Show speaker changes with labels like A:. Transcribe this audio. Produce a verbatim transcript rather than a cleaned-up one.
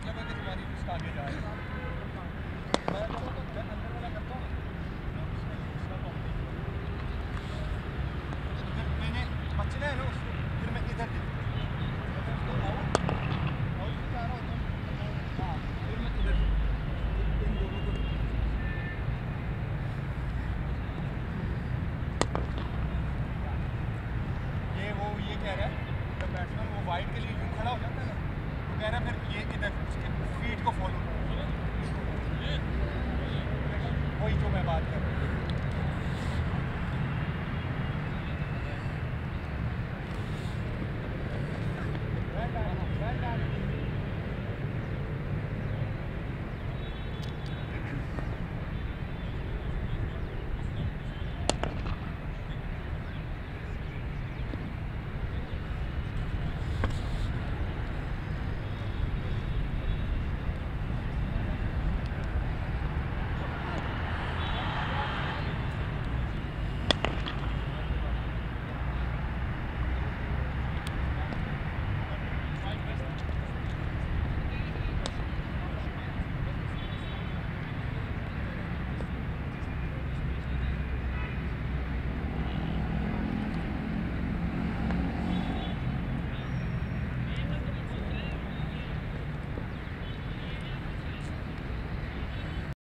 A: मतलब है कि तुम्हारी उसका आगे जा रहा है। मैं तो अंदर वाला करता हूँ मैंने बचना है ना उसको, फिर मैं इधर देखता हूँ और जा रहा होता हूँ। हाँ फिर मैं इधर इन दोनों को ये वो ये कह रहा है जब बैट्समैन वो वाइड के लिए यूँ खड़ा हो जाता है ना, तो कह रहा है फिर ये इधर उसके फीट को फॉलो करो, वही जो मैं बात कर रहा हूँ।